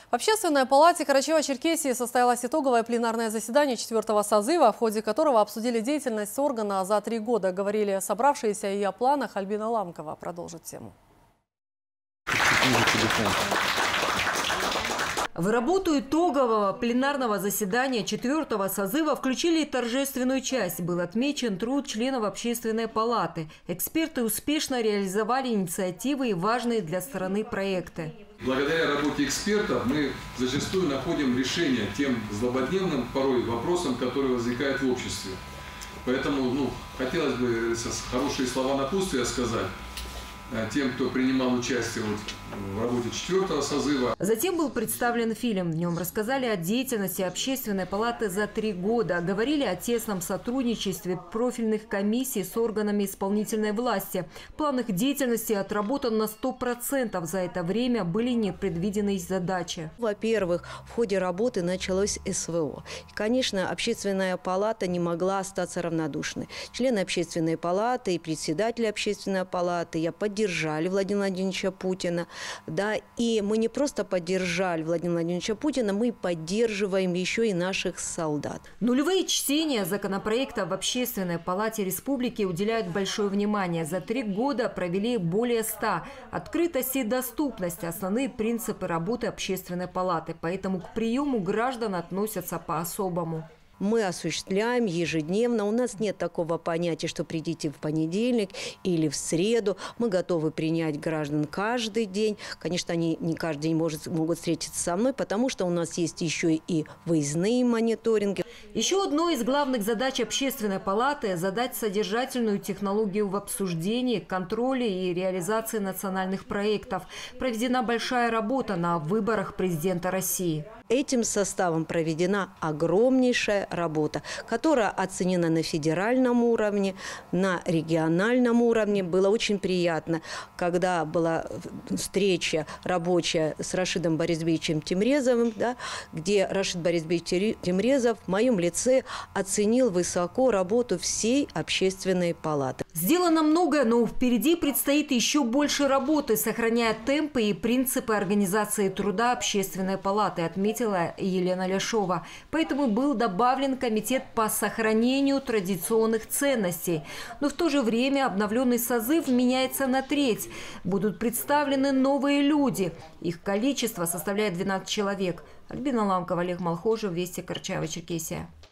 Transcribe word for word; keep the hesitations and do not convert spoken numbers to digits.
В Общественной палате Карачаево-Черкесии состоялось итоговое пленарное заседание четвертого созыва, в ходе которого обсудили деятельность органа за три года. Говорили собравшиеся и о планах. Альбина Ламкова продолжит тему. В работу итогового пленарного заседания четвертого созыва включили и торжественную часть. Был отмечен труд членов Общественной палаты. Эксперты успешно реализовали инициативы и важные для страны проекты. Благодаря работе экспертов мы зачастую находим решение тем злободневным порой вопросам, которые возникают в обществе. Поэтому ну, хотелось бы хорошие слова напутствия сказать тем, кто принимал участие вот в работе четвертого созыва. Затем был представлен фильм. В нем рассказали о деятельности Общественной палаты за три года. Говорили о тесном сотрудничестве профильных комиссий с органами исполнительной власти. План их деятельности отработан на сто процентов. За это время были непредвиденные задачи. Во-первых, в ходе работы началось СВО. И, конечно, Общественная палата не могла остаться равнодушной. Члены Общественной палаты и председатели Общественной палаты я поддержали Владимира Владимировича Путина. Да, и мы не просто поддержали Владимира Владимировича Путина, мы поддерживаем еще и наших солдат. Нулевые чтения законопроекта в Общественной палате республики уделяют большое внимание. За три года провели более ста. Открытость и доступность – основные принципы работы Общественной палаты. Поэтому к приему граждан относятся по-особому. Мы осуществляем ежедневно. У нас нет такого понятия, что придите в понедельник или в среду. Мы готовы принять граждан каждый день. Конечно, они не каждый день может, могут встретиться со мной, потому что у нас есть еще и выездные мониторинги. Еще одной из главных задач Общественной палаты – задать содержательную технологию в обсуждении, контроле и реализации национальных проектов. Проведена большая работа на выборах президента России. Этим составом проведена огромнейшая работа, которая оценена на федеральном уровне, на региональном уровне. Было очень приятно, когда была встреча рабочая с Рашидом Борисовичем Тимрезовым, да, где Рашид Борисович Тимрезов в моем лице оценил высоко работу всей Общественной палаты. Сделано многое, но впереди предстоит еще больше работы, сохраняя темпы и принципы организации труда Общественной палаты, отметила Елена Ляшова. Поэтому был добавлен комитет по сохранению традиционных ценностей. Но в то же время обновленный созыв меняется на треть. Будут представлены новые люди. Их количество составляет двенадцать человек. Альбина Ламкова, Олег Малхожев, Вести, Карачаево-Черкесия.